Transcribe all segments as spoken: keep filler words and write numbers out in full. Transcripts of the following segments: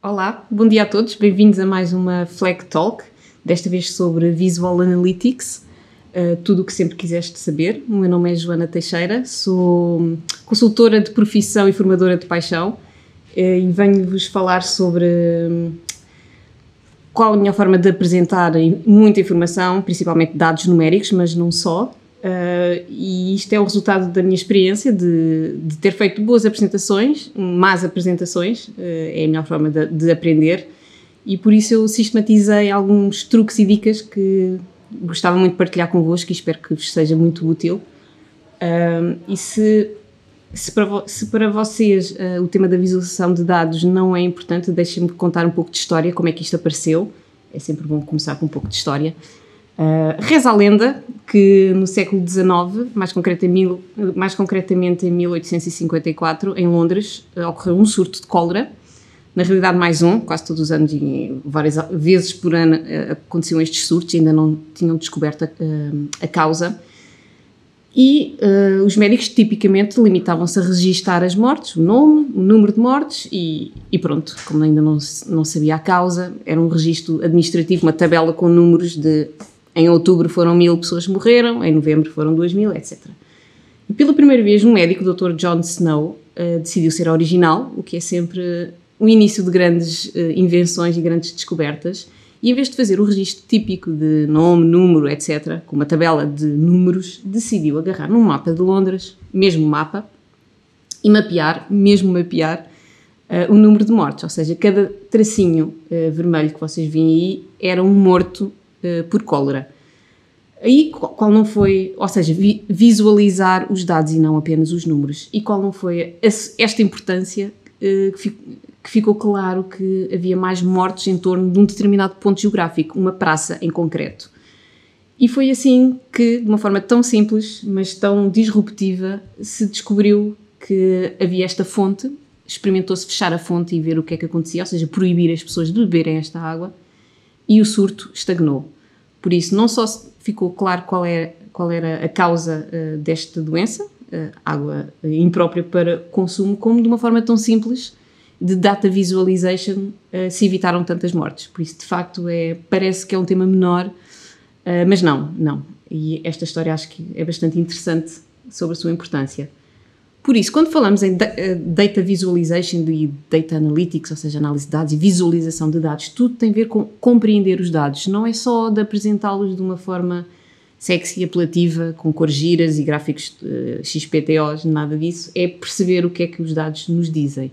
Olá, bom dia a todos, bem-vindos a mais uma Flag Talk, desta vez sobre Visual Analytics, uh, tudo o que sempre quiseste saber. O meu nome é Joana Teixeira, sou consultora de profissão e formadora de paixão uh, e venho-vos falar sobre um, qual a melhor forma de apresentar muita informação, principalmente dados numéricos, mas não só. Uh, e isto é o resultado da minha experiência de, de ter feito boas apresentações, más apresentações, uh, é a melhor forma de, de aprender, e por isso eu sistematizei alguns truques e dicas que gostava muito de partilhar convosco e espero que vos seja muito útil. Uh, e se, se, para vo, se para vocês uh, o tema da visualização de dados não é importante, deixem-me contar um pouco de história, como é que isto apareceu. É sempre bom começar com um pouco de história. Uh, reza a lenda que no século dezenove, mais, concretamente, mais concretamente em mil oitocentos e cinquenta e quatro, em Londres, uh, ocorreu um surto de cólera. Na realidade, mais um, quase todos os anos e várias vezes por ano uh, aconteciam estes surtos, ainda não tinham descoberto a, uh, a causa. E uh, os médicos tipicamente limitavam-se a registar as mortes, o nome, o número de mortes e, e pronto, como ainda não, não sabia a causa, era um registro administrativo, uma tabela com números de... Em outubro foram mil pessoas que morreram, em novembro foram duas mil, etcétera. E pela primeira vez um médico, o doutor John Snow, uh, decidiu ser original, o que é sempre o início de grandes uh, invenções e grandes descobertas, e em vez de fazer o registro típico de nome, número, etcétera, com uma tabela de números, decidiu agarrar num mapa de Londres, mesmo mapa, e mapear, mesmo mapear, uh, o número de mortes, ou seja, cada tracinho uh, vermelho que vocês veem aí era um morto por cólera. Aí, qual não foi, ou seja, vi, visualizar os dados e não apenas os números, e qual não foi esta importância que, fico, que ficou claro que havia mais mortes em torno de um determinado ponto geográfico, uma praça em concreto. E foi assim que, de uma forma tão simples, mas tão disruptiva, se descobriu que havia esta fonte, experimentou-se fechar a fonte e ver o que é que acontecia, ou seja, proibir as pessoas de beberem esta água, e o surto estagnou. Por isso, não só ficou claro qual, é, qual era a causa uh, desta doença, uh, água imprópria para consumo, como de uma forma tão simples de data visualization uh, se evitaram tantas mortes. Por isso, de facto, é, parece que é um tema menor, uh, mas não, não. E esta história acho que é bastante interessante sobre a sua importância. Por isso, quando falamos em Data Visualization e Data Analytics, ou seja, análise de dados e visualização de dados, tudo tem a ver com compreender os dados. Não é só de apresentá-los de uma forma sexy, apelativa, com cores giras e gráficos uh, X P T Os, nada disso. É perceber o que é que os dados nos dizem.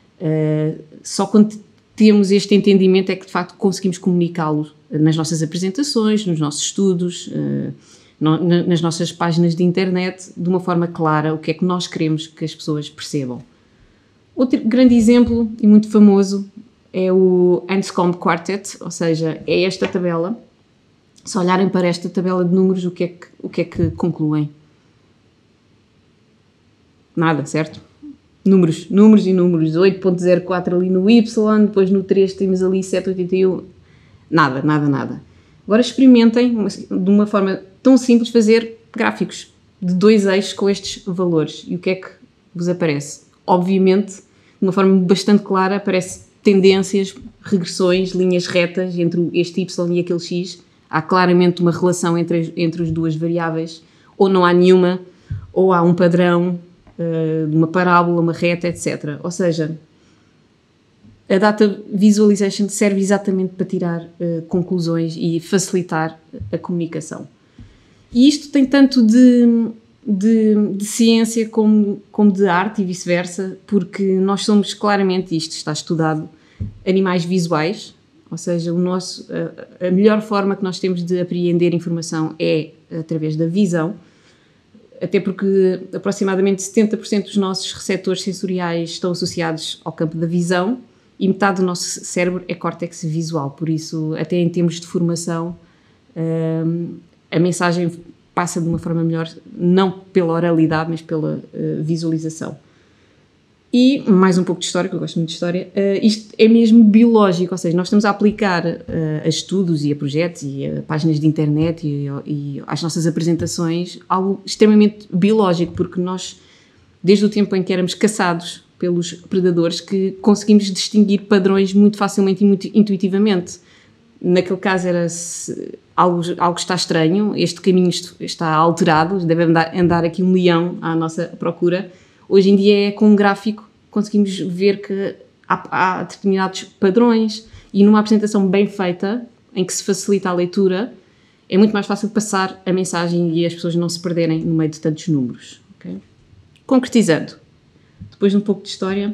Uh, só quando temos este entendimento é que, de facto, conseguimos comunicá-los nas nossas apresentações, nos nossos estudos, uh, nas nossas páginas de internet, de uma forma clara, o que é que nós queremos que as pessoas percebam. Outro grande exemplo, e muito famoso, é o Anscombe Quartet, ou seja, é esta tabela. Se olharem para esta tabela de números, o que é que, o que, é que concluem? Nada, certo? Números, números e números. oito ponto zero quatro ali no Y, depois no três temos ali sete ponto oitenta e um. Nada, nada, nada. Agora experimentem, de uma forma tão simples, fazer gráficos de dois eixos com estes valores. E o que é que vos aparece? Obviamente, de uma forma bastante clara, aparece tendências, regressões, linhas retas entre este Y e aquele X. Há claramente uma relação entre, entre as duas variáveis, ou não há nenhuma, ou há um padrão, uh, uma parábola, uma reta, etcétera. Ou seja, a Data Visualization serve exatamente para tirar uh, conclusões e facilitar a comunicação. E isto tem tanto de, de, de ciência como, como de arte e vice-versa, porque nós somos claramente, isto está estudado, animais visuais, ou seja, o nosso, a, a melhor forma que nós temos de apreender informação é através da visão, até porque aproximadamente setenta por cento dos nossos receptores sensoriais estão associados ao campo da visão, e metade do nosso cérebro é córtex visual, por isso, até em termos de formação, um, a mensagem passa de uma forma melhor, não pela oralidade, mas pela uh, visualização. E, mais um pouco de história, que eu gosto muito de história, uh, isto é mesmo biológico, ou seja, nós estamos a aplicar uh, a estudos e a projetos e a páginas de internet e, e às nossas apresentações algo extremamente biológico, porque nós, desde o tempo em que éramos caçados pelos predadores que conseguimos distinguir padrões muito facilmente e muito intuitivamente. Naquele caso era se algo, algo está estranho, este caminho está alterado, deve andar, andar aqui um leão à nossa procura. Hoje em dia é com um gráfico conseguimos ver que há, há determinados padrões e numa apresentação bem feita, em que se facilita a leitura, é muito mais fácil passar a mensagem e as pessoas não se perderem no meio de tantos números. Okay? Concretizando, depois de um pouco de história,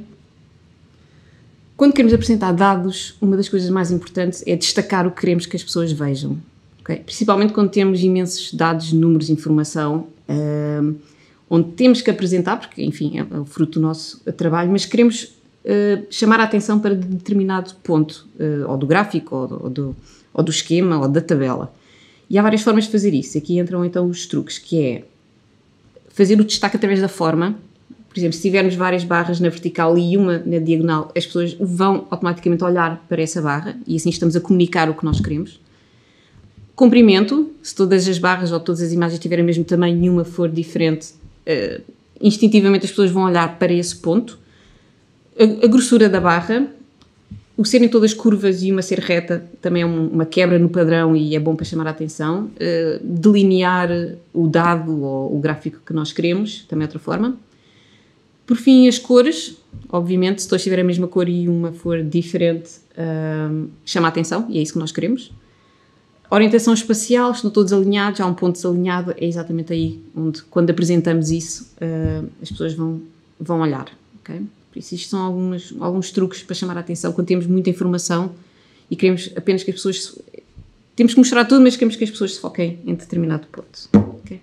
quando queremos apresentar dados, uma das coisas mais importantes é destacar o que queremos que as pessoas vejam. Okay? Principalmente quando temos imensos dados, números, informação, uh, onde temos que apresentar, porque, enfim, é, é o fruto do nosso trabalho, mas queremos uh, chamar a atenção para determinado ponto, uh, ou do gráfico, ou do, ou, do, ou do esquema, ou da tabela. E há várias formas de fazer isso. Aqui entram então os truques, que é fazer o destaque através da forma. Por exemplo, se tivermos várias barras na vertical e uma na diagonal, as pessoas vão automaticamente olhar para essa barra e assim estamos a comunicar o que nós queremos. Comprimento, se todas as barras ou todas as imagens tiverem o mesmo tamanho e uma for diferente, uh, instintivamente as pessoas vão olhar para esse ponto. A, a grossura da barra, o serem todas curvas e uma ser reta também é um, uma quebra no padrão e é bom para chamar a atenção. Uh, delinear o dado ou o gráfico que nós queremos, também é outra forma. Por fim, as cores, obviamente, se todos tiverem a mesma cor e uma for diferente, uh, chama a atenção e é isso que nós queremos. Orientação espacial, estão todos alinhados, há um ponto desalinhado, é exatamente aí onde, quando apresentamos isso, uh, as pessoas vão, vão olhar. Okay? Por isso, isto são alguns, alguns truques para chamar a atenção quando temos muita informação e queremos apenas que as pessoas... Temos que mostrar tudo, mas queremos que as pessoas se foquem em determinado ponto. Okay?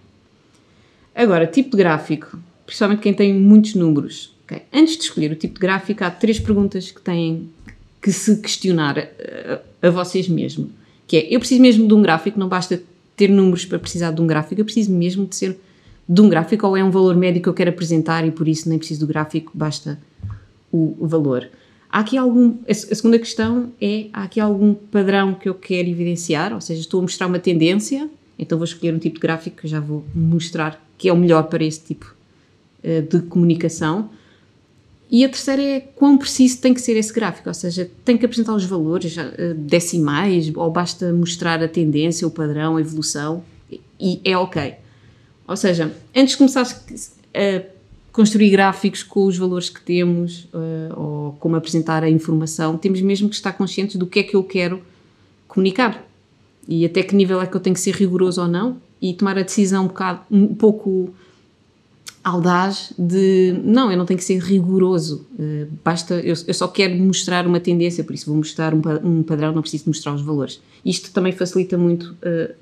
Agora, tipo de gráfico, principalmente quem tem muitos números. Okay? Antes de escolher o tipo de gráfico, há três perguntas que têm que se questionar a, a vocês mesmos. Que é, eu preciso mesmo de um gráfico, não basta ter números para precisar de um gráfico, eu preciso mesmo de ser de um gráfico, ou é um valor médio que eu quero apresentar e por isso nem preciso do gráfico, basta o, o valor. Há aqui algum, a, a segunda questão é, há aqui algum padrão que eu quero evidenciar, ou seja, estou a mostrar uma tendência, então vou escolher um tipo de gráfico que eu já vou mostrar que é o melhor para esse tipo uh, de comunicação. E a terceira é quão preciso tem que ser esse gráfico, ou seja, tem que apresentar os valores decimais ou basta mostrar a tendência, o padrão, a evolução e é ok. Ou seja, antes de começar a construir gráficos com os valores que temos ou como apresentar a informação, temos mesmo que estar conscientes do que é que eu quero comunicar e até que nível é que eu tenho que ser rigoroso ou não e tomar a decisão um, bocado, um pouco... audaz de, não, eu não tenho que ser rigoroso, uh, basta, eu, eu só quero mostrar uma tendência, por isso vou mostrar um, um padrão, não preciso mostrar os valores. Isto também facilita muito uh,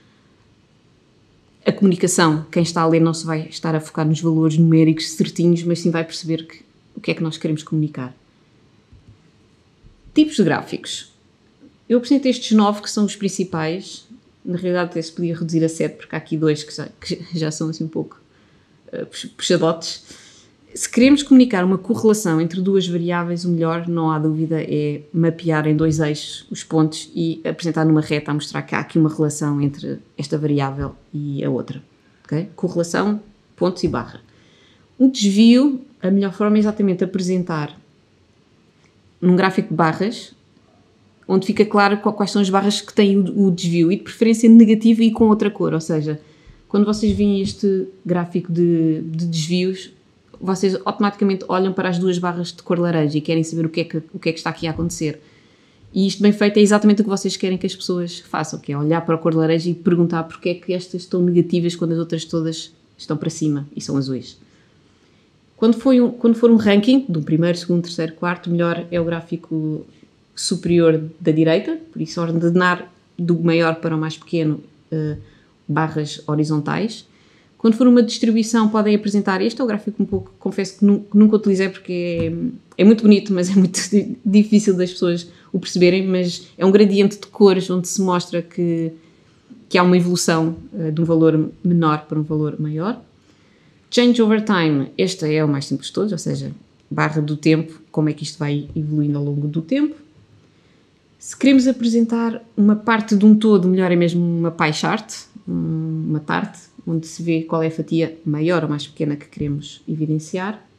a comunicação. Quem está a ler não se vai estar a focar nos valores numéricos certinhos, mas sim vai perceber que, o que é que nós queremos comunicar. Tipos de gráficos. Eu apresentei estes nove que são os principais, na realidade até se podia reduzir a sete, porque há aqui dois que já, que já são assim um pouco puxadotes. Se queremos comunicar uma correlação entre duas variáveis, o melhor, não há dúvida, é mapear em dois eixos os pontos e apresentar numa reta a mostrar que há aqui uma relação entre esta variável e a outra. Okay? Correlação, pontos e barra. O desvio, a melhor forma é exatamente apresentar num gráfico de barras, onde fica claro quais são as barras que têm o desvio e de preferência negativa e com outra cor, ou seja, quando vocês veem este gráfico de, de desvios, vocês automaticamente olham para as duas barras de cor laranja e querem saber o que, é que, o que é que está aqui a acontecer. E isto bem feito é exatamente o que vocês querem que as pessoas façam, que é olhar para a cor laranja e perguntar porque é que estas estão negativas quando as outras todas estão para cima e são azuis. Quando for um, quando for um ranking, do primeiro, segundo, terceiro, quarto, melhor é o gráfico superior da direita, por isso ordenar do maior para o mais pequeno, uh, barras horizontais. Quando for uma distribuição podem apresentar, este é o gráfico um pouco, confesso que nunca, nunca utilizei porque é, é muito bonito, mas é muito difícil das pessoas o perceberem, mas é um gradiente de cores onde se mostra que, que há uma evolução uh, de um valor menor para um valor maior. Change over time, este é o mais simples de todos, ou seja, barra do tempo, como é que isto vai evoluindo ao longo do tempo. Se queremos apresentar uma parte de um todo, melhor é mesmo uma pie chart, uma tarte, onde se vê qual é a fatia maior ou mais pequena que queremos evidenciar.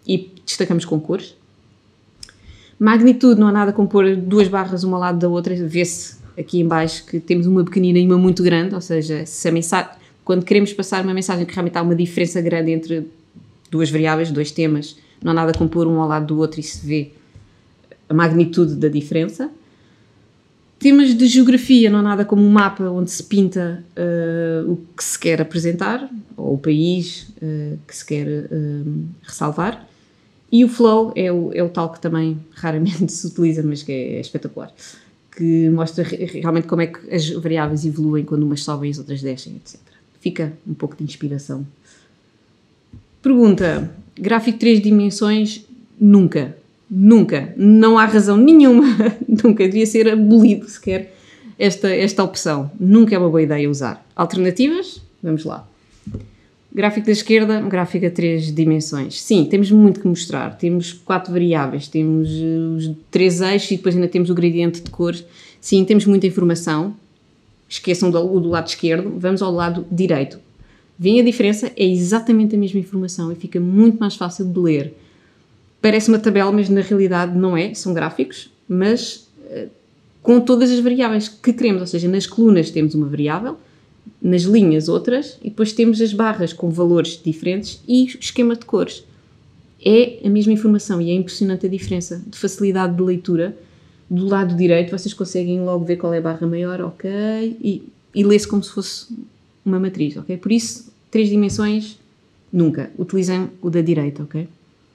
e destacamos com cores. Magnitude, não há nada como pôr duas barras uma ao lado da outra, vê-se aqui em baixo que temos uma pequenina e uma muito grande, ou seja, se a mensagem, quando queremos passar uma mensagem que realmente há uma diferença grande entre duas variáveis, dois temas, não há nada como pôr um ao lado do outro e se vê a magnitude da diferença. Temas de geografia, não há nada como um mapa onde se pinta uh, o que se quer apresentar, ou o país uh, que se quer uh, ressalvar. E o flow é o, é o tal que também raramente se utiliza, mas que é, é espetacular, que mostra realmente como é que as variáveis evoluem quando umas sobem e as outras descem, etcétera. Fica um pouco de inspiração. Pergunta, gráfico de três dimensões, nunca. Nunca, não há razão nenhuma, nunca devia ser abolido sequer esta, esta opção. Nunca é uma boa ideia usar. Alternativas? Vamos lá. Gráfico da esquerda, gráfico a três dimensões. Sim, temos muito que mostrar. Temos quatro variáveis, temos os três eixos e depois ainda temos o gradiente de cores. Sim, temos muita informação. Esqueçam do, do lado esquerdo, vamos ao lado direito. Vêem a diferença? É exatamente a mesma informação e fica muito mais fácil de ler. Parece uma tabela, mas na realidade não é, são gráficos, mas uh, com todas as variáveis que queremos, ou seja, nas colunas temos uma variável, nas linhas outras, e depois temos as barras com valores diferentes e o esquema de cores. É a mesma informação e é impressionante a diferença de facilidade de leitura. Do lado direito vocês conseguem logo ver qual é a barra maior, ok, e, e lê-se como se fosse uma matriz, ok? Por isso, três dimensões, nunca. Utilizem o da direita, ok?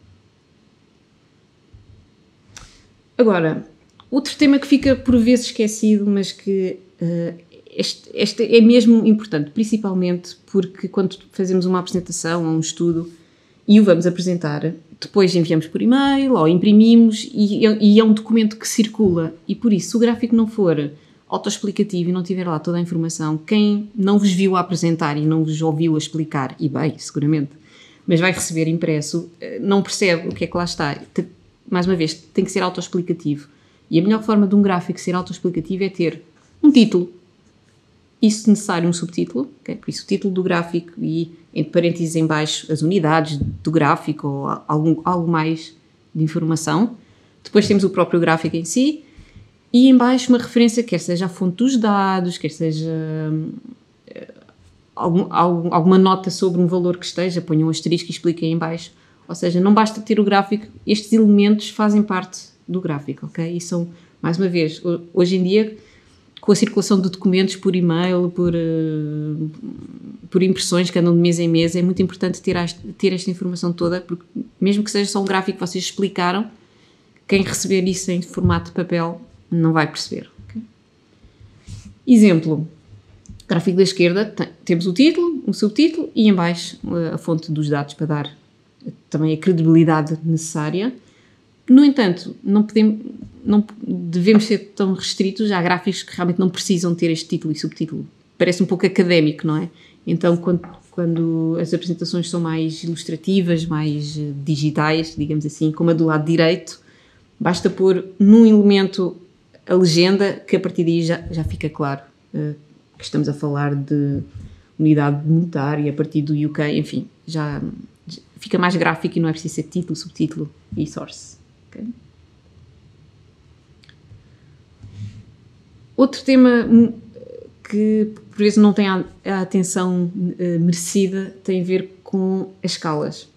Agora, outro tema que fica por vezes esquecido, mas que uh, este, este é mesmo importante, principalmente porque quando fazemos uma apresentação ou um estudo e o vamos apresentar, depois enviamos por e-mail ou imprimimos e, e é um documento que circula e por isso, se o gráfico não for autoexplicativo e não tiver lá toda a informação, quem não vos viu a apresentar e não vos ouviu a explicar, e bem, seguramente, mas vai receber impresso, não percebe o que é que lá está. Mais uma vez, tem que ser autoexplicativo. E a melhor forma de um gráfico ser autoexplicativo é ter um título e, se necessário, um subtítulo. Okay? Por isso, o título do gráfico e, entre parênteses em baixo, as unidades do gráfico ou algum, algo mais de informação. Depois temos o próprio gráfico em si e em baixo uma referência, quer seja a fonte dos dados, quer seja hum, algum, algum, alguma nota sobre um valor que esteja, ponham um asterisco e expliquem em baixo. Ou seja, não basta ter o gráfico, estes elementos fazem parte do gráfico, ok? E são, mais uma vez, hoje em dia, com a circulação de documentos por e-mail, por, uh, por impressões que andam de mês em mês, é muito importante ter, ter esta informação toda, porque mesmo que seja só um gráfico que vocês explicaram, quem receber isso em formato de papel não vai perceber. Okay? Exemplo, gráfico da esquerda, tem, temos o título, o subtítulo e em baixo a fonte dos dados para dar também a credibilidade necessária. No entanto, não, podemos, não devemos ser tão restritos. Há gráficos que realmente não precisam ter este título e subtítulo. Parece um pouco académico, não é? Então, quando, quando as apresentações são mais ilustrativas, mais digitais, digamos assim, como a do lado direito, basta pôr num elemento a legenda, que a partir daí já, já fica claro uh, que estamos a falar de unidade monetária a partir do U K, enfim, já fica mais gráfico e não é preciso ser título, subtítulo e source. Okay? Outro tema que por vezes não tem a, a atenção uh, merecida tem a ver com as escalas.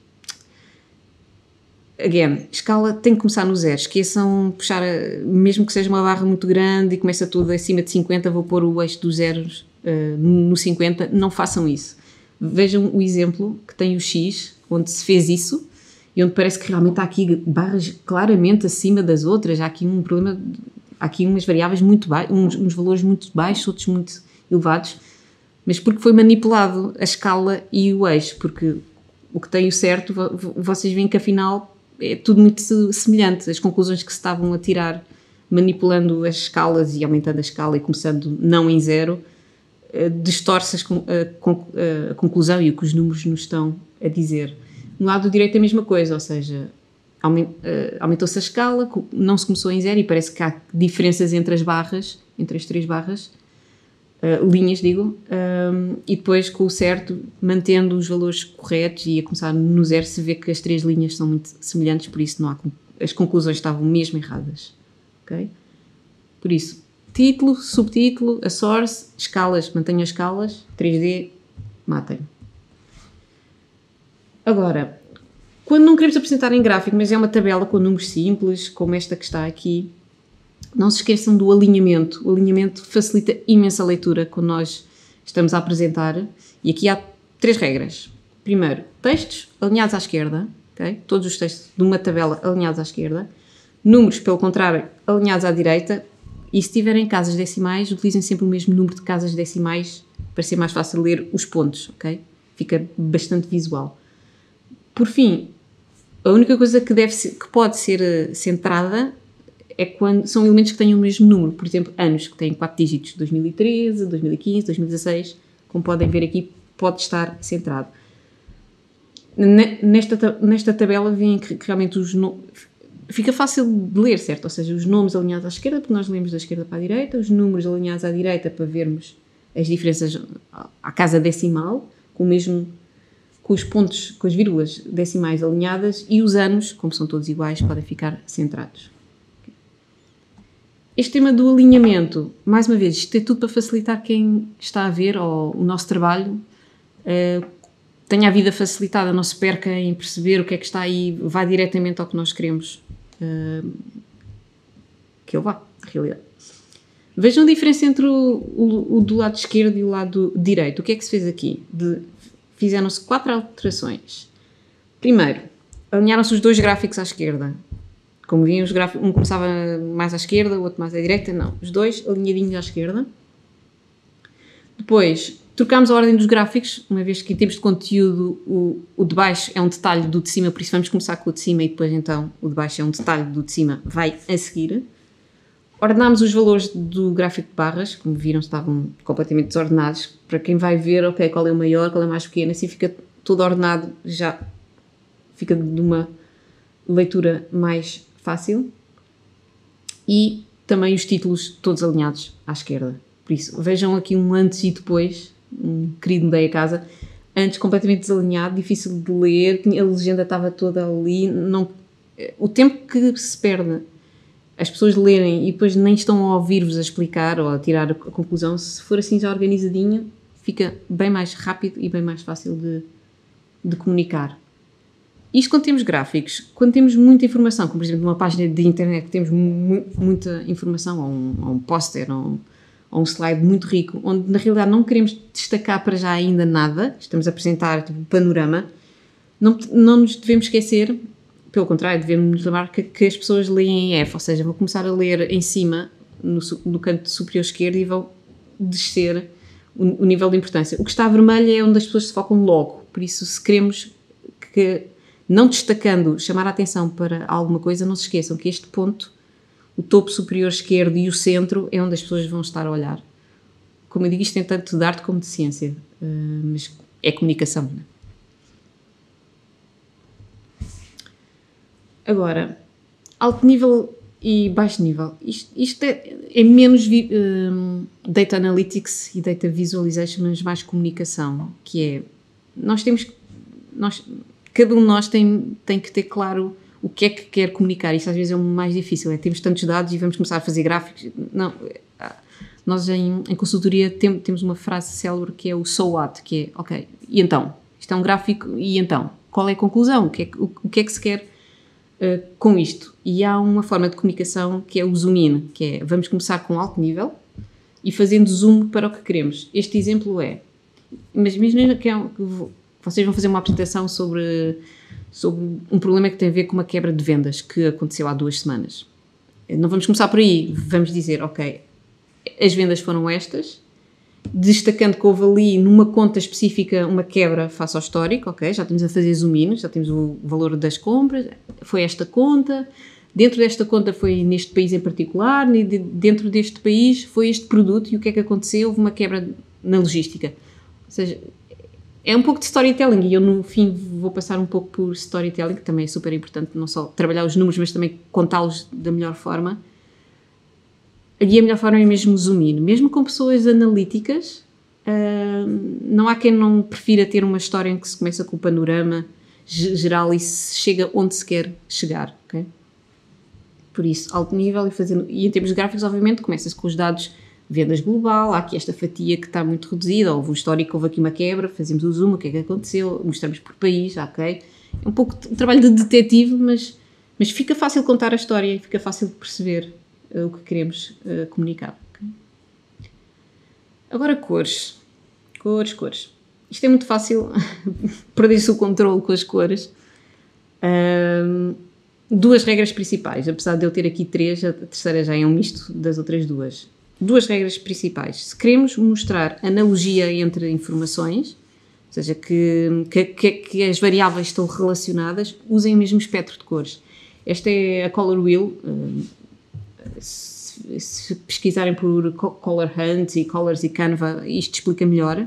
Again, escala tem que começar no zero. Esqueçam puxar, a, mesmo que seja uma barra muito grande e começa tudo acima de cinquenta, vou pôr o eixo dos zeros uh, no cinquenta. Não façam isso. Vejam o exemplo que tem o X, onde se fez isso e onde parece que realmente há aqui barras claramente acima das outras. Há aqui um problema, há aqui umas variáveis muito baixas, uns, uns valores muito baixos, outros muito elevados, mas porque foi manipulado a escala e o eixo, porque o que tem o certo, vocês veem que afinal é tudo muito semelhante. As conclusões que se estavam a tirar manipulando as escalas e aumentando a escala e começando não em zero, distorce a conclusão e o que os números nos estão a dizer. No lado direito é a mesma coisa, ou seja, aumentou-se a escala, não se começou em zero e parece que há diferenças entre as barras, entre as três barras, uh, linhas, digo, um, e depois com o certo, mantendo os valores corretos e a começar no zero, se vê que as três linhas são muito semelhantes, por isso não há, as conclusões estavam mesmo erradas. Ok? Por isso, título, subtítulo, a source, escalas, mantenham as escalas, três D, matem. Agora, quando não queremos apresentar em gráfico, mas é uma tabela com números simples, como esta que está aqui, não se esqueçam do alinhamento. O alinhamento facilita imensa leitura quando nós estamos a apresentar. E aqui há três regras. Primeiro, textos alinhados à esquerda, okay? Todos os textos de uma tabela alinhados à esquerda. Números, pelo contrário, alinhados à direita. E se tiverem casas decimais, utilizem sempre o mesmo número de casas decimais para ser mais fácil ler os pontos, ok? Fica bastante visual. Por fim, a única coisa que, deve ser, que pode ser centrada é quando são elementos que têm o mesmo número. Por exemplo, anos, que têm quatro dígitos, dois mil e treze, dois mil e quinze, dois mil e dezasseis, como podem ver aqui, pode estar centrado. Nesta, nesta tabela vêem que realmente os nomes... Fica fácil de ler, certo? Ou seja, os nomes alinhados à esquerda, porque nós lemos da esquerda para a direita, os números alinhados à direita para vermos as diferenças à casa decimal, com o mesmo... com os pontos, com as vírgulas decimais alinhadas, e os anos, como são todos iguais, podem ficar centrados. Este tema do alinhamento, mais uma vez, isto é tudo para facilitar quem está a ver ou o nosso trabalho, uh, tenha a vida facilitada, não se perca em perceber o que é que está aí, vá diretamente ao que nós queremos uh, que ele vá, na realidade. Vejam a diferença entre o, o, o do lado esquerdo e o lado direito. O que é que se fez aqui? De, fizeram-se quatro alterações. Primeiro, alinharam-se os dois gráficos à esquerda. Como viam, os gráficos, um começava mais à esquerda, o outro mais à direita. Não, os dois alinhadinhos à esquerda. Depois, trocámos a ordem dos gráficos, uma vez que em termos de conteúdo o, o de baixo é um detalhe do de cima, por isso vamos começar com o de cima e depois então o de baixo é um detalhe do de cima, vai a seguir. Ordenámos os valores do gráfico de barras, como viram estavam completamente desordenados, para quem vai ver, ok, qual é o maior, qual é o mais pequeno, assim fica todo ordenado, já fica de uma leitura mais fácil. E também os títulos todos alinhados à esquerda. Por isso, vejam aqui um antes e depois, um querido mudei a casa, antes completamente desalinhado, difícil de ler, a legenda estava toda ali, não, o tempo que se perde as pessoas lerem e depois nem estão a ouvir-vos a explicar ou a tirar a conclusão, se for assim já organizadinho, fica bem mais rápido e bem mais fácil de, de comunicar. Isto quando temos gráficos, quando temos muita informação, como por exemplo numa página de internet que temos mu muita informação, ou um, ou um póster, ou um, ou um slide muito rico, onde na realidade não queremos destacar para já ainda nada, estamos a apresentar tipo, um panorama, não, não nos devemos esquecer, pelo contrário, devemos nos lembrar que, que as pessoas leem em F, ou seja, vão começar a ler em cima, no, no canto superior esquerdo, e vão descer o, o nível de importância. O que está vermelho é onde as pessoas se focam logo, por isso se queremos que, não destacando, chamar a atenção para alguma coisa, não se esqueçam que este ponto, o topo superior esquerdo e o centro, é onde as pessoas vão estar a olhar. Como eu digo, isto tem tanto de arte como de ciência, mas é comunicação, não é? Agora, alto nível e baixo nível. Isto, isto é, é menos um, data analytics e data visualization, mas mais comunicação, que é, nós temos, nós, cada um de nós tem, tem que ter claro o que é que quer comunicar. Isso às vezes é o mais difícil, é, temos tantos dados e vamos começar a fazer gráficos. Não, nós em, em consultoria tem, temos uma frase célebre que é o so what, que é, ok, e então? Isto é um gráfico, e então? Qual é a conclusão? O que é que, o, o que, é que se quer Uh, com isto? E há uma forma de comunicação que é o zoom in, que é, vamos começar com alto nível e fazendo zoom para o que queremos. Este exemplo é, mas imaginem que, é um, que vou, vocês vão fazer uma apresentação sobre, sobre um problema que tem a ver com uma quebra de vendas que aconteceu há duas semanas. Não vamos começar por aí, vamos dizer, ok, as vendas foram estas, destacando que houve ali numa conta específica uma quebra face ao histórico, ok, já estamos a fazer zoom in, já temos o valor das compras, foi esta conta, dentro desta conta foi neste país em particular, e dentro deste país foi este produto, e o que é que aconteceu? Houve uma quebra na logística. Ou seja, é um pouco de storytelling, e eu no fim vou passar um pouco por storytelling, que também é super importante, não só trabalhar os números, mas também contá-los da melhor forma. e a melhor forma é mesmo zoom in. Mesmo com pessoas analíticas, uh, não há quem não prefira ter uma história em que se começa com o panorama geral e se chega onde se quer chegar, ok? Por isso, alto nível e fazendo... E em termos gráficos, obviamente, começa-se com os dados vendas global, há aqui esta fatia que está muito reduzida, houve um histórico, houve aqui uma quebra, fazemos o zoom, o que é que aconteceu, mostramos por país, ok? É um pouco de trabalho de detetive, mas, mas fica fácil contar a história e fica fácil perceber uh, o que queremos uh, comunicar. Okay? Agora cores. Cores, cores. Isto é muito fácil, perder-se o controle com as cores. Um, duas regras principais, apesar de eu ter aqui três, a terceira já é um misto das outras duas. Duas regras principais. Se queremos mostrar analogia entre informações, ou seja, que, que, que as variáveis estão relacionadas, usem o mesmo espectro de cores. Esta é a Color Wheel. Se, se pesquisarem por Color Hunt e Colors e Canva, isto explica melhor.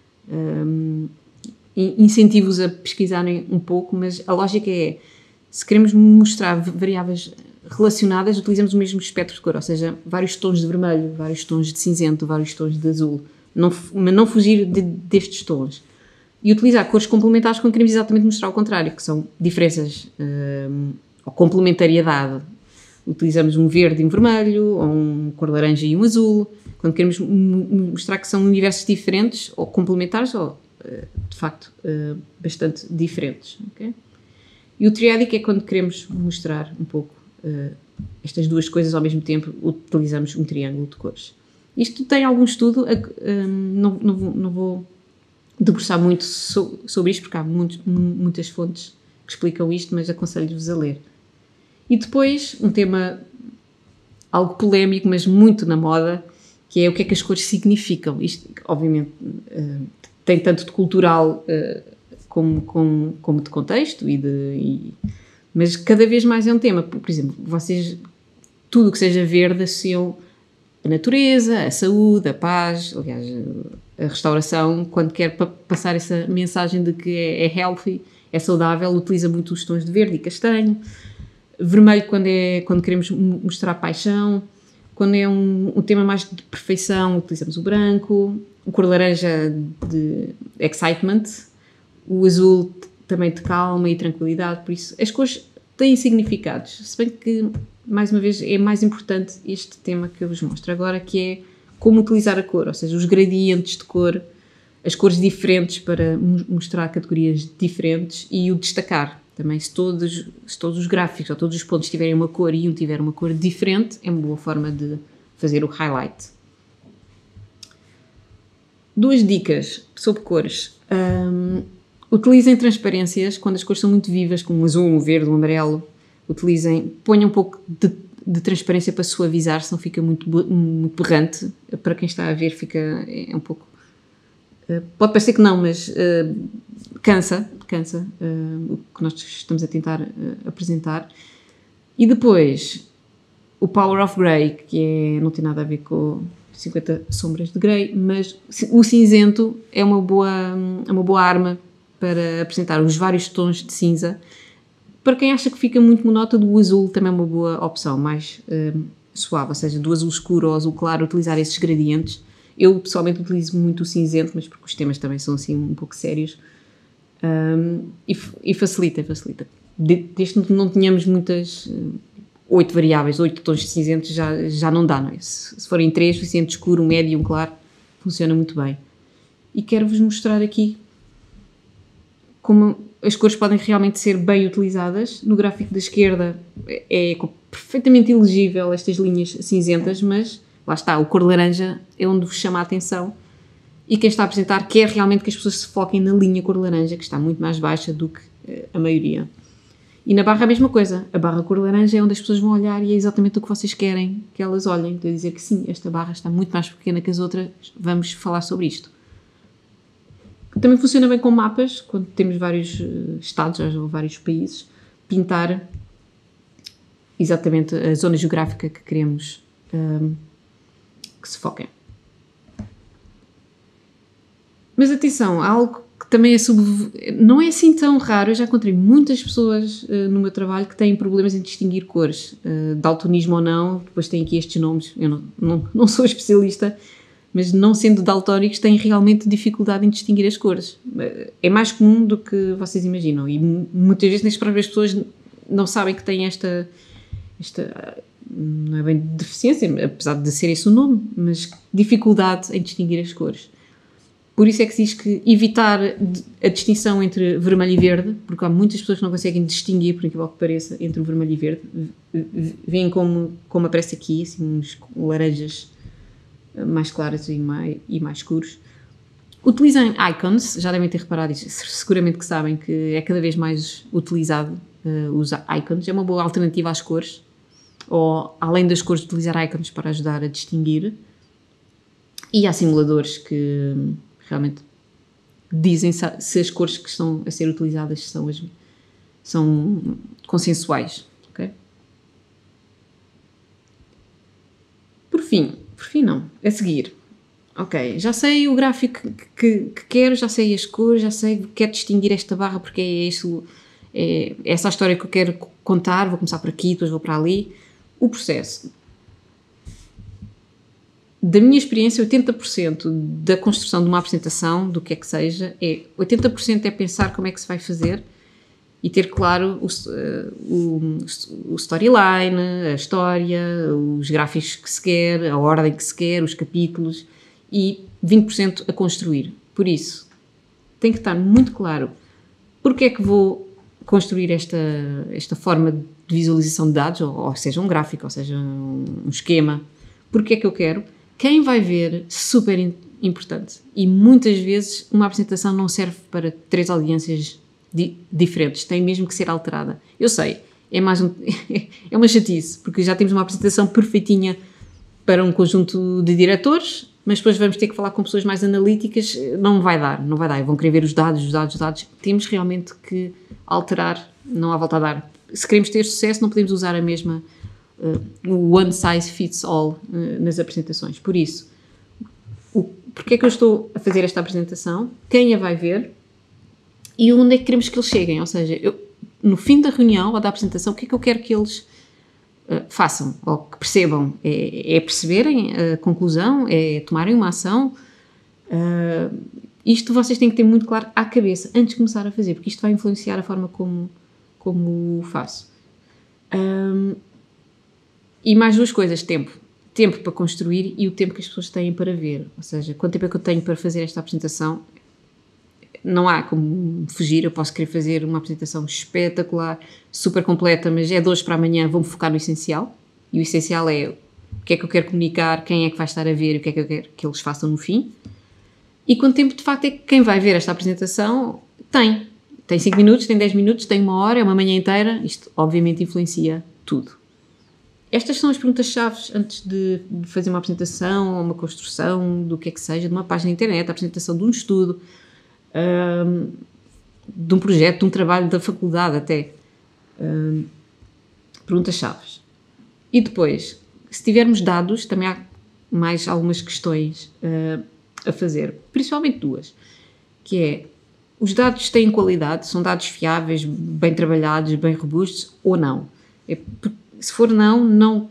Um, incentivo-os a pesquisarem um pouco, mas a lógica é, se queremos mostrar variáveis relacionadas, utilizamos o mesmo espectro de cor, ou seja, vários tons de vermelho, vários tons de cinzento, vários tons de azul, não, mas não fugir de, destes tons. E utilizar cores complementares quando queremos exatamente mostrar o contrário, que são diferenças um, ou complementariedade. Utilizamos um verde e um vermelho, ou um cor laranja e um azul, quando queremos mostrar que são universos diferentes, ou complementares, ou de facto bastante diferentes. Okay? E o triádico é quando queremos mostrar um pouco uh, estas duas coisas ao mesmo tempo, utilizamos um triângulo de cores. Isto tem algum estudo, um, não, não, vou, não vou debruçar muito so, sobre isto, porque há muitos, muitas fontes que explicam isto, mas aconselho-vos a ler. E depois, um tema algo polémico, mas muito na moda, que é o que é que as cores significam. Isto, obviamente, uh, tem tanto de cultural uh, como, como, como de contexto, e de, e, mas cada vez mais é um tema. Por exemplo, vocês, tudo o que seja verde associam a natureza, a saúde, a paz, aliás, a restauração, quando quer pa- passar essa mensagem de que é, é healthy, é saudável, utiliza muito os tons de verde e castanho. Vermelho quando, é, quando queremos mostrar paixão. Quando é um, um tema mais de perfeição, utilizamos o branco. O cor laranja de excitement. O azul também de calma e tranquilidade. Por isso, as cores têm significados. Se bem que, mais uma vez, é mais importante este tema que eu vos mostro agora, que é como utilizar a cor. Ou seja, os gradientes de cor, as cores diferentes para mostrar categorias diferentes e o destacar. Também, se todos, se todos os gráficos ou todos os pontos tiverem uma cor e um tiver uma cor diferente, é uma boa forma de fazer o highlight. Duas dicas sobre cores. Um, utilizem transparências quando as cores são muito vivas, como um azul, um verde, um amarelo. Utilizem, ponham um pouco de, de transparência para suavizar, senão fica muito, muito berrante. Para quem está a ver, fica é um pouco... Uh, pode parecer que não, mas uh, cansa, cansa uh, o que nós estamos a tentar uh, apresentar. E depois, o Power of Grey, que é, não tem nada a ver com cinquenta sombras de Grey, mas o cinzento é uma boa, é uma boa arma para apresentar os vários tons de cinza. Para quem acha que fica muito monótono, o azul também é uma boa opção, mais uh, suave, ou seja, do azul escuro ao azul claro, utilizar esses gradientes. Eu, pessoalmente, utilizo muito o cinzento, mas porque os temas também são, assim, um pouco sérios. Um, e, e facilita, facilita. De, desde que não tenhamos muitas... Oito variáveis, oito tons de cinzento, já, já não dá, não é? Se, se forem três, cinzento escuro, um médio e um claro, funciona muito bem. E quero-vos mostrar aqui como as cores podem realmente ser bem utilizadas. No gráfico da esquerda é, é perfeitamente ilegível estas linhas cinzentas, mas... Lá está, o cor laranja é onde vos chama a atenção e quem está a apresentar quer realmente que as pessoas se foquem na linha cor laranja, que está muito mais baixa do que uh, a maioria. E na barra a mesma coisa, a barra cor laranja é onde as pessoas vão olhar e é exatamente o que vocês querem que elas olhem. Quer dizer que sim, esta barra está muito mais pequena que as outras, vamos falar sobre isto. Também funciona bem com mapas, quando temos vários uh, estados ou vários países, pintar exatamente a zona geográfica que queremos um, que se foquem. Mas atenção, há algo que também é sub... não é assim tão raro. Eu já encontrei muitas pessoas uh, no meu trabalho que têm problemas em distinguir cores, uh, daltonismo ou não. Depois tem aqui estes nomes, eu não, não, não sou especialista, mas não sendo daltónicos têm realmente dificuldade em distinguir as cores. É mais comum do que vocês imaginam, e muitas vezes as próprias pessoas não sabem que têm esta, esta não é bem deficiência, apesar de ser esse o nome, mas dificuldade em distinguir as cores. Por isso é que se diz que evitar a distinção entre vermelho e verde, porque há muitas pessoas que não conseguem distinguir, por incrível que pareça, entre o vermelho e verde, veem como, como aparece aqui, assim, uns laranjas mais claros e mais, e mais escuros. Utilizem icons, já devem ter reparado isso, seguramente que sabem que é cada vez mais utilizado uh, usar icons, é uma boa alternativa às cores, ou além das cores utilizar icons para ajudar a distinguir, e há simuladores que realmente dizem se as cores que estão a ser utilizadas são, as, são consensuais, ok? Por fim, por fim não, a seguir, ok, já sei o gráfico que, que, que quero, já sei as cores, já sei que quero distinguir esta barra porque é, isso, é essa a história que eu quero contar, vou começar por aqui, depois vou para ali. O processo, da minha experiência, oitenta por cento da construção de uma apresentação, do que é que seja, é oitenta por cento é pensar como é que se vai fazer e ter claro o, o, o storyline, a história, os gráficos que se quer, a ordem que se quer, os capítulos, e vinte por cento a construir. Por isso, tem que estar muito claro porque é que vou construir esta, esta forma de visualização de dados, ou, ou seja, um gráfico, ou seja, um, um esquema, porque é que eu quero. Quem vai ver, super importante. E muitas vezes uma apresentação não serve para três audiências di- diferentes, tem mesmo que ser alterada. Eu sei, é mais um, é uma chatice, porque já temos uma apresentação perfeitinha para um conjunto de diretores, mas depois vamos ter que falar com pessoas mais analíticas, não vai dar, não vai dar, vão querer ver os dados, os dados, os dados. Temos realmente que alterar, não há volta a dar. Se queremos ter sucesso, não podemos usar a mesma uh, one size fits all uh, nas apresentações. Por isso, o, porque é que eu estou a fazer esta apresentação, quem a vai ver e onde é que queremos que eles cheguem. Ou seja, eu, no fim da reunião ou da apresentação, o que é que eu quero que eles uh, façam ou que percebam? É, é perceberem a conclusão, é tomarem uma ação. Uh, isto vocês têm que ter muito claro à cabeça antes de começar a fazer, porque isto vai influenciar a forma como, como faço. Um, e mais duas coisas, tempo. Tempo para construir e o tempo que as pessoas têm para ver. Ou seja, quanto tempo é que eu tenho para fazer esta apresentação? Não há como fugir, eu posso querer fazer uma apresentação espetacular, super completa, mas é de hoje para amanhã, vou-me focar no essencial. E o essencial é o que é que eu quero comunicar, quem é que vai estar a ver e o que é que eu quero que eles façam no fim. E quanto tempo, de facto, é que quem vai ver esta apresentação tem. Tem cinco minutos, tem dez minutos, tem uma hora, é uma manhã inteira. Isto, obviamente, influencia tudo. Estas são as perguntas-chave antes de fazer uma apresentação ou uma construção do que é que seja, de uma página de internet, a apresentação de um estudo, um, de um projeto, de um trabalho da faculdade até. Um, perguntas-chave. E depois, se tivermos dados, também há mais algumas questões uh, a fazer, principalmente duas, que é, os dados têm qualidade, são dados fiáveis, bem trabalhados, bem robustos, ou não? É, se for não, não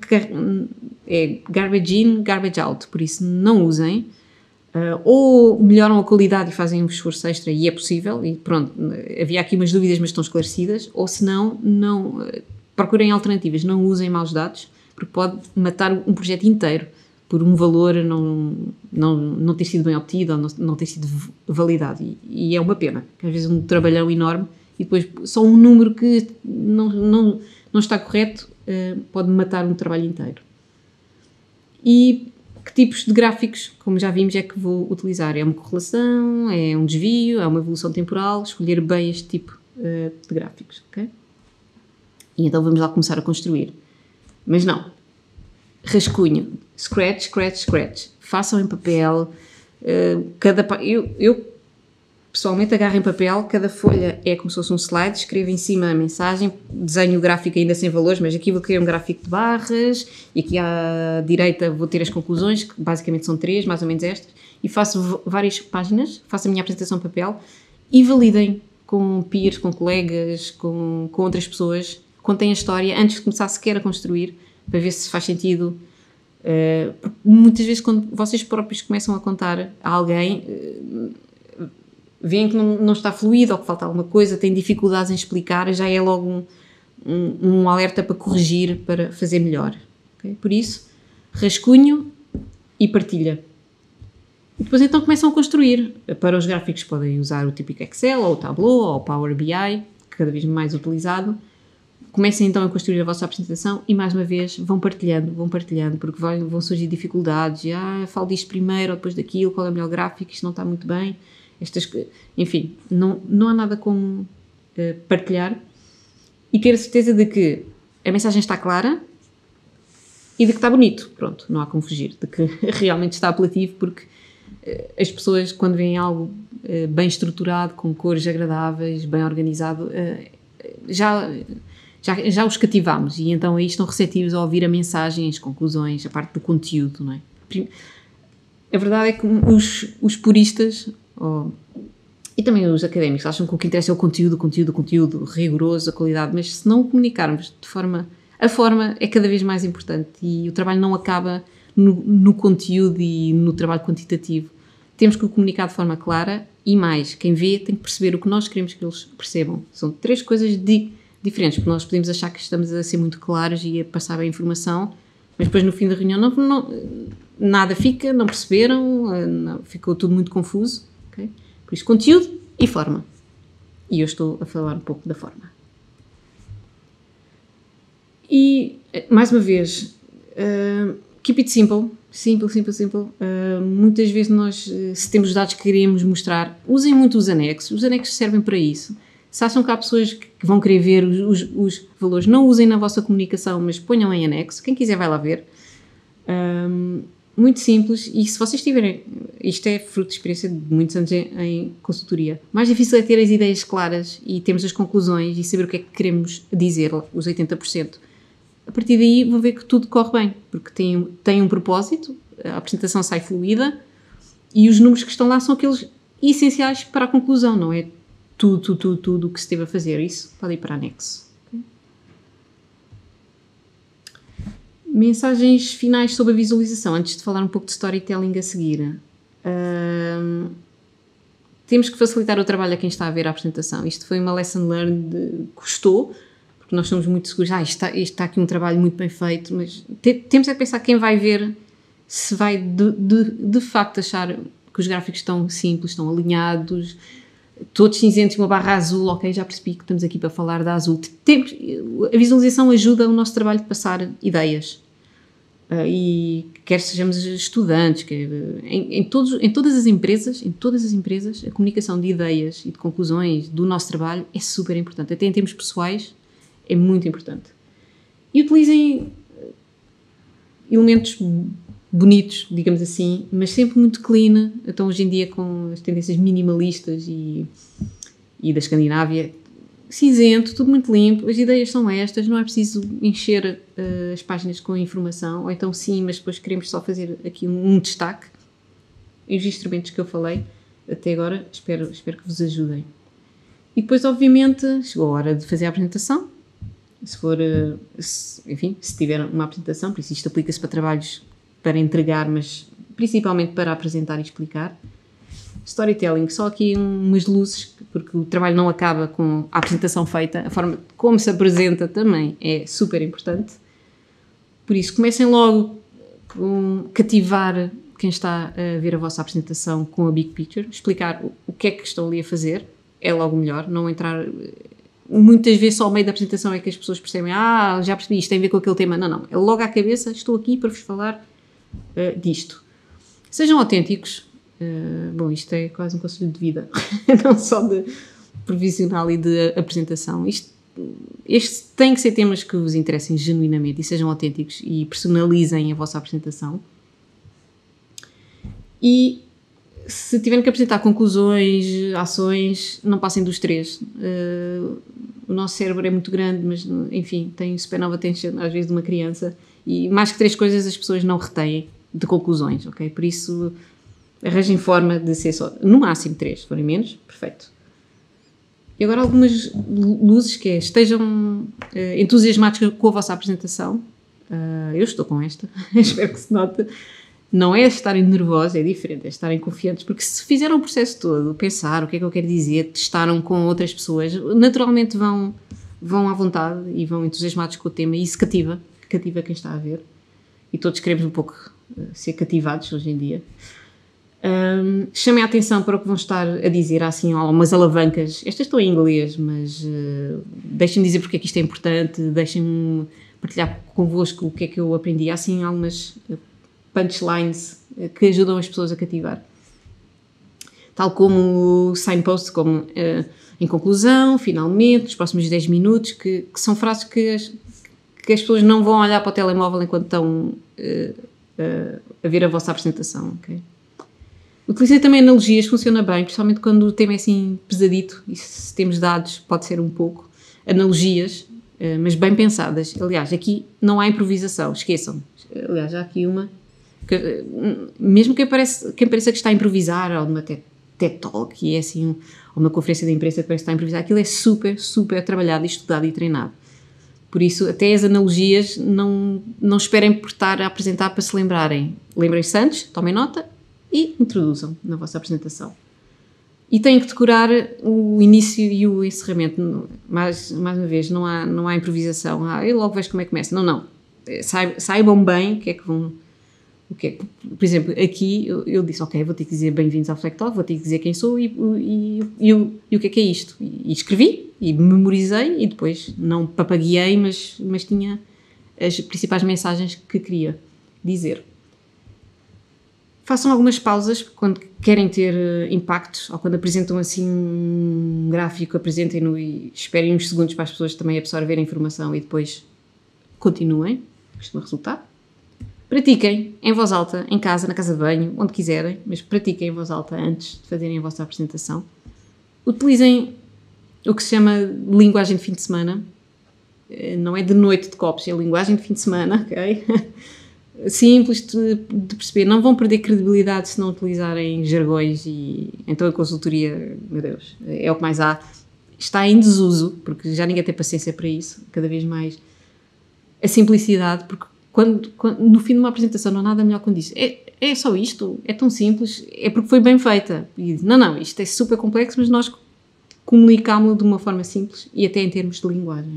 é garbage in, garbage out, por isso não usem, uh, ou melhoram a qualidade e fazem um esforço extra, e é possível, e pronto, havia aqui umas dúvidas, mas estão esclarecidas, ou se não, não uh, procurem alternativas, não usem maus dados, porque pode matar um projeto inteiro, por um valor não, não, não ter sido bem obtido ou não, não ter sido validado. E, e é uma pena, que às vezes é um trabalhão enorme e depois só um número que não, não, não está correto uh, pode matar um trabalho inteiro. E que tipos de gráficos, como já vimos, é que vou utilizar? É uma correlação, é um desvio, é uma evolução temporal, escolher bem este tipo uh, de gráficos, ok? E então vamos lá começar a construir. Mas não, rascunho, scratch, scratch, scratch, façam em papel, uh, cada, eu, eu pessoalmente agarro em papel, cada folha é como se fosse um slide, escrevo em cima a mensagem, desenho o gráfico ainda sem valores, mas aqui vou criar um gráfico de barras, e aqui à direita vou ter as conclusões, que basicamente são três, mais ou menos estas, e faço várias páginas, faço a minha apresentação em papel, e validem com peers, com colegas, com, com outras pessoas, contem a história antes de começar sequer a construir, para ver se faz sentido. Uh, muitas vezes quando vocês próprios começam a contar a alguém, uh, veem que não, não está fluido ou que falta alguma coisa, têm dificuldades em explicar, já é logo um, um, um alerta para corrigir, para fazer melhor. Okay? Por isso, rascunho e partilha. E depois então começam a construir. Para os gráficos podem usar o típico Excel, ou o Tableau, ou o Power B I, cada vez mais utilizado. Comecem então a construir a vossa apresentação e, mais uma vez, vão partilhando, vão partilhando, porque vão, vão surgir dificuldades. Ah, falo disto primeiro ou depois daquilo, qual é o melhor gráfico, isto não está muito bem. Estas, enfim, não, não há nada como uh, partilhar e ter a certeza de que a mensagem está clara e de que está bonito. Pronto, não há como fugir, de que realmente está apelativo, porque uh, as pessoas, quando veem algo uh, bem estruturado, com cores agradáveis, bem organizado, uh, já... Já, já os cativamos e então aí estão receptivos a ouvir a mensagem, as conclusões, a parte do conteúdo, não é? A verdade é que os, os puristas oh, e também os académicos acham que o que interessa é o conteúdo, o conteúdo, o conteúdo rigoroso, a qualidade, mas se não o comunicarmos de forma... A forma é cada vez mais importante e o trabalho não acaba no, no conteúdo e no trabalho quantitativo. Temos que o comunicar de forma clara e mais, quem vê tem que perceber o que nós queremos que eles percebam. São três coisas de... diferentes, porque nós podemos achar que estamos a ser muito claros e a passar bem a informação, mas depois no fim da reunião não, não, nada fica, não perceberam, não, ficou tudo muito confuso. Okay? Por isso, conteúdo e forma. E eu estou a falar um pouco da forma. E, mais uma vez, uh, keep it simple. Simple, simple, simple. Uh, muitas vezes nós, se temos dados que queremos mostrar, usem muito os anexos. Os anexos servem para isso. Se acham que há pessoas que vão querer ver os, os, os valores, não usem na vossa comunicação, mas ponham em anexo. Quem quiser vai lá ver. Um, muito simples. E se vocês tiverem... Isto é fruto de experiência de muitos anos em, em consultoria. Mais difícil é ter as ideias claras e termos as conclusões e saber o que é que queremos dizer, os oitenta por cento. A partir daí vão ver que tudo corre bem, porque tem, tem um propósito, a apresentação sai fluida e os números que estão lá são aqueles essenciais para a conclusão, não é? Tudo, tudo, tudo, tudo o que se esteve a fazer. Isso pode ir para anexo. Okay? Mensagens finais sobre a visualização, antes de falar um pouco de storytelling a seguir. Um, temos que facilitar o trabalho a quem está a ver a apresentação. Isto foi uma lesson learned, de, custou, porque nós somos muito seguros. Ah, isto está, isto está aqui um trabalho muito bem feito, mas te, temos é que pensar quem vai ver, se vai de, de, de facto achar que os gráficos estão simples, estão alinhados, todos cinzentos e uma barra azul, ok, já percebi que estamos aqui para falar da azul. Temos, a visualização ajuda o nosso trabalho de passar ideias. Uh, e quer sejamos estudantes, quer, em, em, todos, em todas as empresas, em todas as empresas, a comunicação de ideias e de conclusões do nosso trabalho é super importante. Até em termos pessoais, é muito importante. E utilizem elementos bonitos, digamos assim, mas sempre muito clean. Então, hoje em dia, com as tendências minimalistas e, e da Escandinávia, cinzento, tudo muito limpo, as ideias são estas, não é preciso encher uh, as páginas com informação, ou então sim, mas depois queremos só fazer aqui um, um destaque. E os instrumentos que eu falei até agora, espero, espero que vos ajudem. E depois, obviamente, chegou a hora de fazer a apresentação. Se for, uh, se, enfim, se tiver uma apresentação, por isso isto aplica-se para trabalhos para entregar, mas principalmente para apresentar e explicar. Storytelling, só aqui umas luzes, porque o trabalho não acaba com a apresentação feita, a forma como se apresenta também é super importante. Por isso, comecem logo com cativar quem está a ver a vossa apresentação com a big picture, explicar o, o que é que estão ali a fazer, é logo melhor, não entrar... Muitas vezes só ao meio da apresentação é que as pessoas percebem, ah, já percebi, isto tem a ver com aquele tema. Não, não, é logo à cabeça, estou aqui para vos falar uh, disto. Sejam autênticos. Uh, bom, isto é quase um conselho de vida, não só de provisional e de apresentação. Isto, estes têm que ser temas que vos interessem genuinamente e sejam autênticos e personalizem a vossa apresentação. E se tiverem que apresentar conclusões, ações, não passem dos três. Uh, o nosso cérebro é muito grande, mas enfim, tem supernova attention às vezes de uma criança e mais que três coisas as pessoas não retêm de conclusões, ok? Por isso arranjem forma de ser só, no máximo três, se forem menos, perfeito. E agora algumas luzes que é, estejam uh, entusiasmados com a vossa apresentação. Uh, eu estou com esta, espero que se note. Não é estarem nervosos, é diferente, é estarem confiantes, porque se fizeram o processo todo, pensar o que é que eu quero dizer, testaram com outras pessoas, naturalmente vão, vão à vontade e vão entusiasmados com o tema, e isso cativa, cativa quem está a ver. E todos queremos um pouco uh, ser cativados hoje em dia. Um, chamem a atenção para o que vão estar a dizer, há assim algumas alavancas, estas estão em inglês, mas uh, deixem-me dizer porque é que isto é importante, deixem-me partilhar convosco o que é que eu aprendi, há assim algumas punchlines uh, que ajudam as pessoas a cativar, tal como signposts, como uh, em conclusão, finalmente, nos próximos dez minutos, que, que são frases que as, que as pessoas não vão olhar para o telemóvel enquanto estão uh, uh, a ver a vossa apresentação, ok? Utilizei também analogias, funciona bem, principalmente quando o tema é assim pesadito e se temos dados pode ser um pouco. Analogias, mas bem pensadas. Aliás, aqui não há improvisação, esqueçam. Aliás, há aqui uma, que, mesmo quem, parece, quem pareça que está a improvisar, ou numa TED Talk, e é assim, ou uma conferência de imprensa que parece que está a improvisar, aquilo é super, super trabalhado, estudado e treinado. Por isso, até as analogias, não, não esperem por estar a apresentar para se lembrarem. Lembrem-se antes, tomem nota, e introduzam na vossa apresentação. E têm que decorar o início e o encerramento. Mais, mais uma vez, não há, não há improvisação. Ah, eu logo vejo como é que começa. Não, não. Saibam bem o que é que vão... O que é que, por exemplo, aqui eu, eu disse, ok, vou ter que dizer bem-vindos ao Fleck Talk, vou ter que dizer quem sou e, e, e, e, e o que é que é isto. E, e escrevi, e memorizei, e depois não papagueei, mas, mas tinha as principais mensagens que queria dizer. Façam algumas pausas quando querem ter impactos, ou quando apresentam assim um gráfico, apresentem-no e esperem uns segundos para as pessoas também absorverem a informação e depois continuem, costuma resultar. Pratiquem em voz alta, em casa, na casa de banho, onde quiserem, mas pratiquem em voz alta antes de fazerem a vossa apresentação. Utilizem o que se chama linguagem de fim de semana, não é de noite de copos, é linguagem de fim de semana, ok? Simples de, de perceber, não vão perder credibilidade se não utilizarem jargões e então a consultoria, meu Deus, é o que mais há, está em desuso, porque já ninguém tem paciência para isso, cada vez mais a simplicidade, porque quando, quando no fim de uma apresentação não há nada melhor quando diz, é, é só isto, é tão simples, é porque foi bem feita, e não, não, isto é super complexo, mas nós comunicámos-lo de uma forma simples e até em termos de linguagem.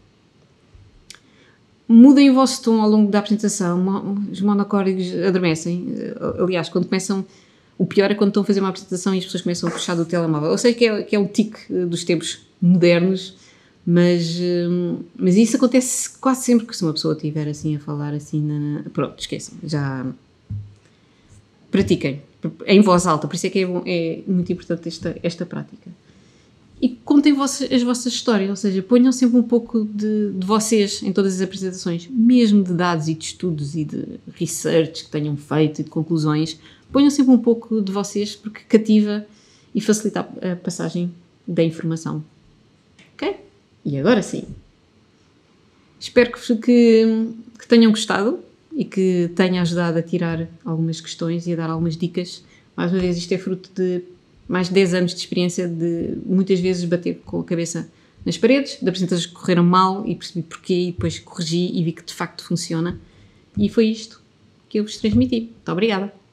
Mudem o vosso tom ao longo da apresentação, os monocórdicos adormecem. Aliás, quando começam, o pior é quando estão a fazer uma apresentação e as pessoas começam a puxar do telemóvel. Eu sei que é, que é um tique dos tempos modernos, mas, mas isso acontece quase sempre que se uma pessoa estiver assim a falar assim, na... pronto, esqueçam, já pratiquem, em voz alta, por isso é que é, bom, é muito importante esta, esta prática. E contem vossas, as vossas histórias, ou seja, ponham sempre um pouco de, de vocês em todas as apresentações, mesmo de dados e de estudos e de research que tenham feito e de conclusões, ponham sempre um pouco de vocês porque cativa e facilita a, a passagem da informação. Ok? E agora sim. Espero que, que, que tenham gostado e que tenha ajudado a tirar algumas questões e a dar algumas dicas. Mais uma vez, isto é fruto de mais de dez anos de experiência de muitas vezes bater com a cabeça nas paredes, de apresentações que correram mal e percebi porquê e depois corrigi e vi que de facto funciona. E foi isto que eu vos transmiti. Muito obrigada.